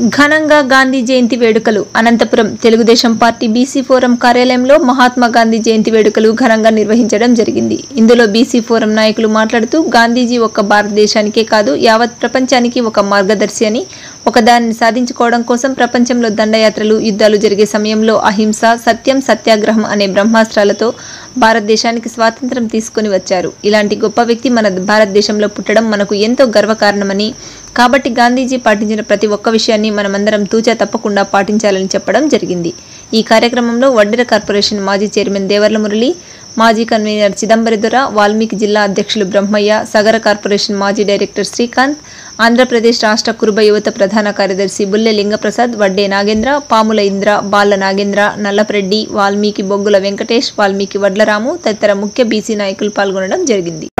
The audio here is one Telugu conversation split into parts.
ఘనంగా గాంధీ జయంతి వేడుకలు అనంతపురం తెలుగుదేశం పార్టీ బీసీ ఫోరం కార్యాలయంలో మహాత్మా గాంధీ జయంతి వేడుకలు ఘనంగా నిర్వహించడం జరిగింది. ఇందులో బీసీ ఫోరం నాయకులు మాట్లాడుతూ గాంధీజీ ఒక్క భారతదేశానికే కాదు యావత్ ప్రపంచానికి ఒక మార్గదర్శి అని, ఒకదాన్ని సాధించుకోవడం కోసం ప్రపంచంలో దండయాత్రలు, యుద్ధాలు జరిగే సమయంలో అహింస, సత్యం, సత్యాగ్రహం అనే బ్రహ్మాస్త్రాలతో భారతదేశానికి స్వాతంత్ర్యం తీసుకుని వచ్చారు. ఇలాంటి గొప్ప వ్యక్తి మన భారతదేశంలో పుట్టడం మనకు ఎంతో గర్వకారణమని, కాబట్టి గాంధీజీ పాటించిన ప్రతి ఒక్క విషయాన్ని మనమందరం తూచా తప్పకుండా పాటించాలని చెప్పడం జరిగింది. ఈ కార్యక్రమంలో వడ్డెర కార్పొరేషన్ మాజీ చైర్మన్ దేవర్ల మురళి, మాజీ కన్వీనర్ చిదంబరిదొర, వాల్మీకి జిల్లా అధ్యక్షులు బ్రహ్మయ్య, సగర కార్పొరేషన్ మాజీ డైరెక్టర్ శ్రీకాంత్, ఆంధ్రప్రదేశ్ రాష్ట్ర కురుబ యువత ప్రధాన కార్యదర్శి బుల్లె లింగప్రసాద్, వడ్డే నాగేంద్ర, పాముల ఇంద్ర, బాల నాగేంద్ర, నల్లపరెడ్డి, వాల్మీకి బొగ్గుల వెంకటేష్, వాల్మీకి వడ్లరాము తదితర ముఖ్య బీసీ నాయకులు పాల్గొనడం జరిగింది.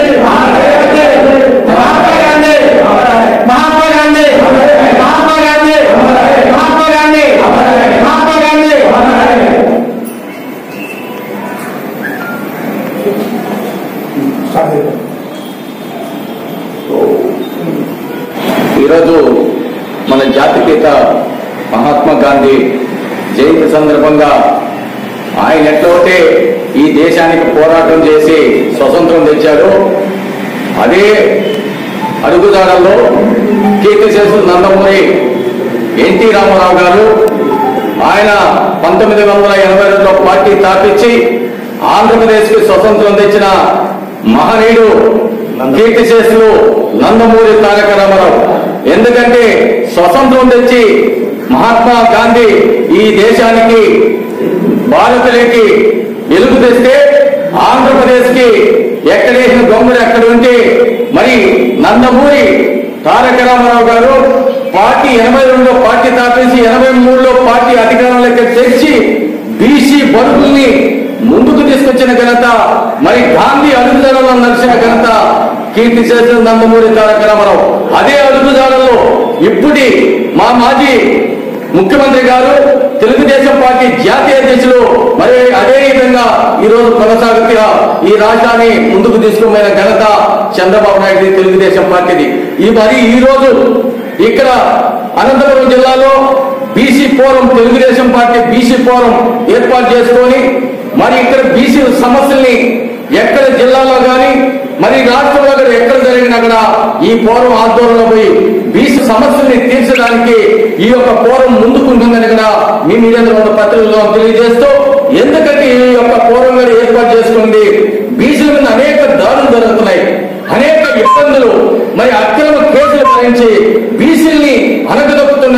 ఈరోజు మన జాతిపిత మహాత్మా గాంధీ జయంతి సందర్భంగా ఆయన ఎట్లయితే ఈ దేశానికి పోరాటం చేసి స్వతంత్రం తెచ్చాడో అదే అడుగుదాడల్లో కీర్తిశేషులు నందమూరి ఎన్టీ రామారావు గారు ఆయన 1982లో పార్టీ స్థాపించి ఆంధ్రప్రదేశ్కి స్వతంత్రం తెచ్చిన మహనీయుడు కీర్తిశేషులు నందమూరి తారక రామారావు. ఎందుకంటే స్వతంత్రం తెచ్చి మహాత్మా గాంధీ ఈ దేశానికి భారతదేశానికి వెలుగు తెస్తే ఆంధ్రప్రదేశ్ కి ఎక్కడేసిన గొంగుడు ఎక్కడ ఉంటే మరి నందమూరి తారక రామారావు గారు పార్టీ 82లో పార్టీ స్థాపించి 83లో పార్టీ అధికారంలోకి తెచ్చి బీసీ బడుగుల్ని ముందుకు తీసుకొచ్చిన ఘనత, మరి గాంధీ అడుగుజాడల్లో నడిచిన ఘనత కీర్తిశేషులు నందమూరి తారక రామారావు. అదే అడుగుజాడల్లో ఇప్పటి మా మాజీ ముఖ్యమంత్రి గారు, తెలుగుదేశం పార్టీ జాతీయ అధ్యక్షులు మరి అదే విధంగా ఈరోజు కొనసాగుతూ ఈ రాష్ట్రాన్ని ముందుకు తీసుకుపోయిన ఘనత చంద్రబాబు నాయుడు తెలుగుదేశం పార్టీది. మరి ఈ రోజు ఇక్కడ అనంతపురం జిల్లాలో BC forum, Telugu Desam party BC forum ఏర్పాటు చేసుకొని మరి ఇక్కడ బీసీ సమస్యల్ని ఎక్కడ జిల్లాలో కానీ మరి రాష్ట్రంలో కూడా ఎక్కడ జరిగినా కూడా ఈ ఫోరం ఆధ్వర్యంలో పోయి బీసీ సమస్యల్ని తీర్చడానికి ఈ యొక్క ఫోరం ముందుకుంటుందని కూడా మీ మీడియాలో ఉన్న పత్రికల్లో తెలియజేస్తూ, ఎందుకంటే ఈ యొక్క ఫోరం కూడా ఏర్పాటు చేసుకుంది బీసీల మీద అనేక దాడులు జరుగుతున్నాయి, అనేక ఇబ్బందులు, మరి అక్రమ కేసులు భరించి బీసీల్ని అనగదొక్కుతున్న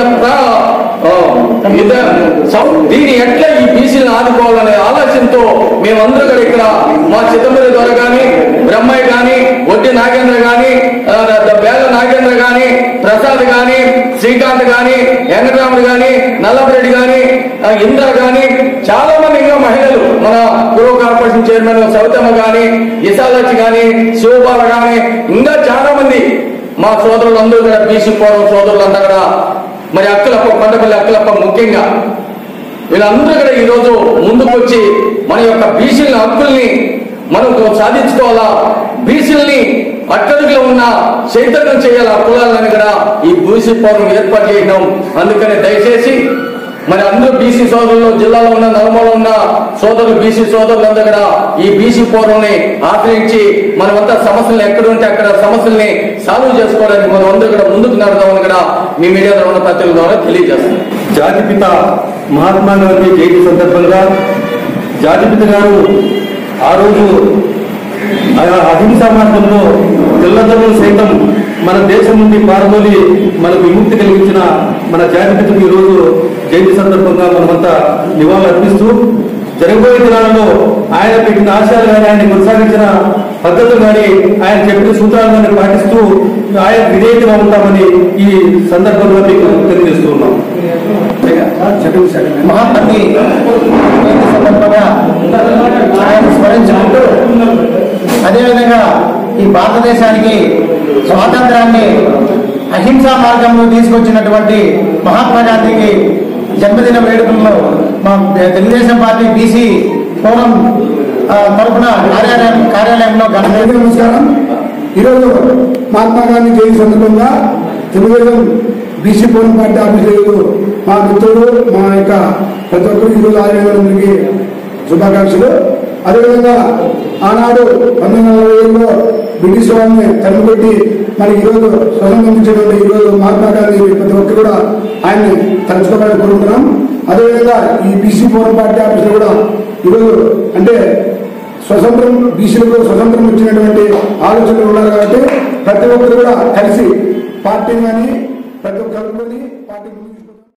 దీన్ని ఎట్లా ఈ బీసీలను ఆదుకోవాలనే ఆలోచనతో మేమందరూ కూడా ఇక్కడ మా చిదంబరి ద్వారా కానీ, బ్రహ్మయ్య కానీ, వడ్డీ నాగేంద్ర కానీ, బేల నాగేంద్ర కానీ, ప్రసాద్ కానీ, శ్రీకాంత్ కానీ, వెంకటరాముడు కానీ, నల్లపరెడ్డి కానీ, ఇంద్ర కానీ, చాలా మంది ఇంకా మహిళలు మన పూర్వ కార్పొరేషన్ చైర్మన్ సవితమ్మ కానీ, ఇసాలచ్చి కానీ, శివబాల కానీ, ఇంకా చాలా మంది మా సోదరులందరూ కూడా బీసీ ఫోరం సోదరులంతా కూడా మరి అక్కలప్ప, కొండపల్లి అక్కలప్ప ముఖ్యంగా వీళ్ళందరూ కూడా ఈరోజు ముందుకు వచ్చి మన యొక్క బీసీల హక్కుల్ని మనం సాధించుకోవాలా, బీసీలని అట్టడుగులో ఉన్న చైతన్యం చేయాలా కులాలని కూడా ఈ బీసీ ఫోరం ఏర్పాటు చేయడం. అందుకని దయచేసి మరి అందరూ బీసీ సోదరులు, జిల్లాలో ఉన్న నలుమూలలో ఉన్న సోదరులు, బీసీ సోదరులందరూ కూడా ఈ బీసీ ఫోరంని ఆశ్రయించి మనమంతా సమస్యలు ఎక్కడుంటే అక్కడ సమస్యల్ని సాల్వ్ చేసుకోవడానికి మనం అందరూ కూడా ముందుకు నడదామని కూడా మీ మీడియాలో ఉన్న పత్రికల ద్వారా తెలియజేస్తాం. జాతిపిత మహాత్మా గాంధీ జయంతి సందర్భంగా జాతిపిత గారు ఆ రోజు అహింసా మార్గంలో తెల్లదొరలు సైతం మన దేశం నుండి పారదోలి మనకు విముక్తి కలిగించిన మన జాతిపితకు ఈరోజు జయంతి సందర్భంగా మనమంతా నివాళులు అర్పిస్తూ, జరగబోయే దినాలలో ఆయన పెట్టిన ఆశయాలు కానీ, ఆయన కొనసాగించిన పద్ధతులు కానీ, ఆయన చెప్పిన సూత్రాలు కానీ పాటిస్తూ ఆయన విధేయతగా ఉంటామని ఈ సందర్భంగా మీకు తెలియజేస్తూ ఉన్నాం. మహాత్మని సందర్భంగా ఆయన స్మరించుకుంటూ, అదేవిధంగా ఈ భారతదేశానికి స్వాతంత్రాన్ని అహింసా మార్గంలో తీసుకొచ్చినటువంటి మహాత్మా గాంధీకి జన్మదిన వేడుకల్లో మా తెలుగుదేశం పార్టీ బీసీ ఫోరం తరఫున కార్యాలయంలో నమస్కారం. ఈరోజు మహాత్మా గాంధీ జయంతి సందర్భంగా తెలుగుదేశం బీసీ ఫోరం పార్టీ ఆఫీసులు మా మిత్రులు మా యొక్క ప్రతి ఒక్కరు ఈరోజు ఆరోగ్యానికి శుభాకాంక్షలు. అదేవిధంగా ఆనాడు 1940లో బ్రిటిష్ వాళ్ళని తరిమిపెట్టి మరి ఈరోజు స్వతంత్రం ఇచ్చినటువంటి ఈరోజు మహాత్మా గాంధీ ప్రతి ఒక్కరు కూడా ఆయన్ని తలుచుకోవాలని కోరుకుంటున్నాం. అదేవిధంగా ఈ బీసీ ఫోరం పార్టీ ఆఫీసులు కూడా ఈరోజు అంటే స్వతంత్రం బీసీలకు స్వతంత్రం ఇచ్చినటువంటి ఆలోచనలు ఉన్నారు కాబట్టి ప్రతి ఒక్కరు కూడా కలిసి పార్టీ కానీ ప్రతి ఒక్కరు కలుపుకొని